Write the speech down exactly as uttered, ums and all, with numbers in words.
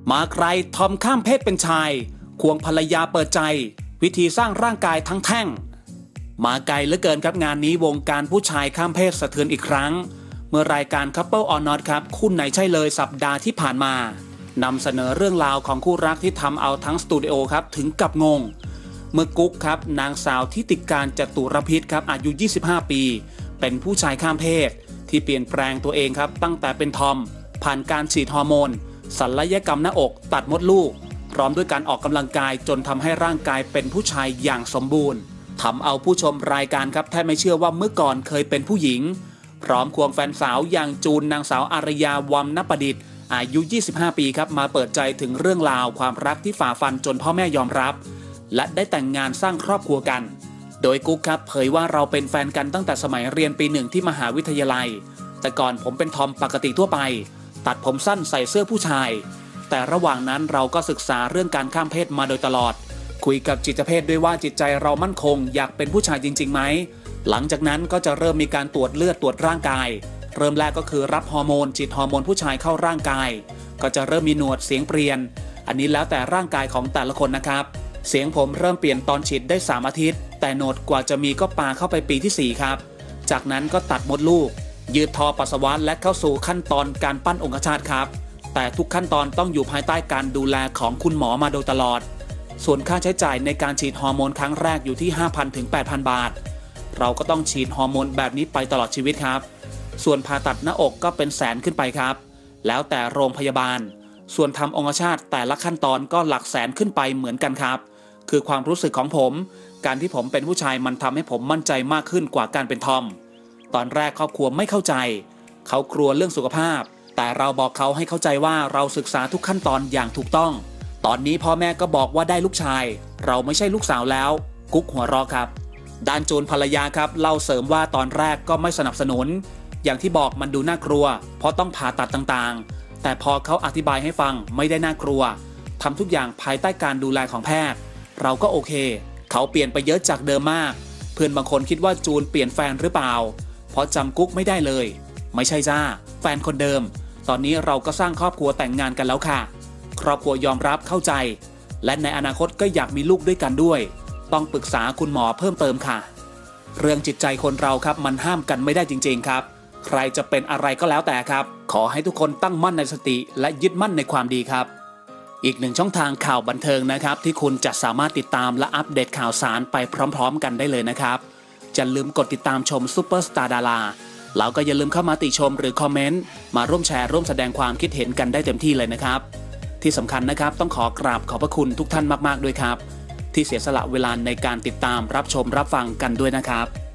มาไกลทอมข้ามเพศเป็นชายควงภรรยาเปิดใจวิธีสร้างร่างกายทั้งแท่งมาไกลเหลือเกินครับงานนี้วงการผู้ชายข้ามเพศสะเทือนอีกครั้งเมื่อรายการ Couple or Not ครับคู่ไหนใช่เลยสัปดาห์ที่ผ่านมานำเสนอเรื่องราวของคู่รักที่ทำเอาทั้งสตูดิโอครับถึงกับงงเมื่อกุ๊กครับนางสาวทิติการจตุรพิษครับอายุยี่สิบห้าปีเป็นผู้ชายข้ามเพศที่เปลี่ยนแปลงตัวเองครับตั้งแต่เป็นทอมผ่านการฉีดฮอร์โมนศัลยกรรมหน้าอกตัดมดลูกพร้อมด้วยการออกกำลังกายจนทำให้ร่างกายเป็นผู้ชายอย่างสมบูรณ์ทำเอาผู้ชมรายการครับแทบไม่เชื่อว่าเมื่อก่อนเคยเป็นผู้หญิงพร้อมควงแฟนสาวอย่างจูนนางสาวอารยาวัมนประดิษฐ์อายุยี่สิบห้าปีครับมาเปิดใจถึงเรื่องราวความรักที่ฝ่าฟันจนพ่อแม่ยอมรับและได้แต่งงานสร้างครอบครัวกันโดยกุ๊กครับเผยว่าเราเป็นแฟนกันตั้งแต่สมัยเรียนปีหนึ่งที่มหาวิทยาลัยแต่ก่อนผมเป็นทอมปกติทั่วไปตัดผมสั้นใส่เสื้อผู้ชายแต่ระหว่างนั้นเราก็ศึกษาเรื่องการข้ามเพศมาโดยตลอดคุยกับจิตแพทย์ด้วยว่าจิตใจเรามั่นคงอยากเป็นผู้ชายจริงๆไหมหลังจากนั้นก็จะเริ่มมีการตรวจเลือดตรวจร่างกายเริ่มแรกก็คือรับฮอร์โมนฉีดฮอร์โมนผู้ชายเข้าร่างกายก็จะเริ่มมีหนวดเสียงเปลี่ยนอันนี้แล้วแต่ร่างกายของแต่ละคนนะครับเสียงผมเริ่มเปลี่ยนตอนฉีดได้สามอาทิตย์แต่โหนดกว่าจะมีก็ปาเข้าไปปีที่สี่ครับจากนั้นก็ตัดมดลูกยืดท่อปัสสาวะและเข้าสู่ขั้นตอนการปั้นองคชาตครับแต่ทุกขั้นตอนต้องอยู่ภายใต้การดูแลของคุณหมอมาโดยตลอดส่วนค่าใช้จ่ายในการฉีดฮอร์โมนครั้งแรกอยู่ที่ ห้าพัน ถึง แปดพัน บาทเราก็ต้องฉีดฮอร์โมนแบบนี้ไปตลอดชีวิตครับส่วนผ่าตัดหน้าอกก็เป็นแสนขึ้นไปครับแล้วแต่โรงพยาบาลส่วนทำองคชาตแต่ละขั้นตอนก็หลักแสนขึ้นไปเหมือนกันครับคือความรู้สึกของผมการที่ผมเป็นผู้ชายมันทำให้ผมมั่นใจมากขึ้นกว่าการเป็นทอมตอนแรกครอบครัวไม่เข้าใจเขากลัวเรื่องสุขภาพแต่เราบอกเขาให้เข้าใจว่าเราศึกษาทุกขั้นตอนอย่างถูกต้องตอนนี้พ่อแม่ก็บอกว่าได้ลูกชายเราไม่ใช่ลูกสาวแล้วกุ๊กหัวเราะครับด้านจูนภรรยาครับเล่าเสริมว่าตอนแรกก็ไม่สนับสนุนอย่างที่บอกมันดูน่ากลัวเพราะต้องผ่าตัดต่างๆแต่พอเขาอธิบายให้ฟังไม่ได้น่ากลัวทำทุกอย่างภายใต้การดูแลของแพทย์เราก็โอเคเขาเปลี่ยนไปเยอะจากเดิมมากเพื่อนบางคนคิดว่าจูนเปลี่ยนแฟนหรือเปล่าเพราะจำกุ๊กไม่ได้เลยไม่ใช่จ้าแฟนคนเดิมตอนนี้เราก็สร้างครอบครัวแต่งงานกันแล้วค่ะครอบครัวยอมรับเข้าใจและในอนาคตก็อยากมีลูกด้วยกันด้วยต้องปรึกษาคุณหมอเพิ่มเติมค่ะเรื่องจิตใจคนเราครับมันห้ามกันไม่ได้จริงๆครับใครจะเป็นอะไรก็แล้วแต่ครับขอให้ทุกคนตั้งมั่นในสติและยึดมั่นในความดีครับอีกหนึ่งช่องทางข่าวบันเทิงนะครับที่คุณจะสามารถติดตามและอัปเดตข่าวสารไปพร้อมๆกันได้เลยนะครับอย่าลืมกดติดตามชมซุปเปอร์สตาร์ดาราแล้วก็อย่าลืมเข้ามาติชมหรือคอมเมนต์มาร่วมแชร์ร่วมแสดงความคิดเห็นกันได้เต็มที่เลยนะครับที่สำคัญนะครับต้องขอกราบขอบพระคุณทุกท่านมากๆด้วยครับที่เสียสละเวลาในการติดตามรับชมรับฟังกันด้วยนะครับ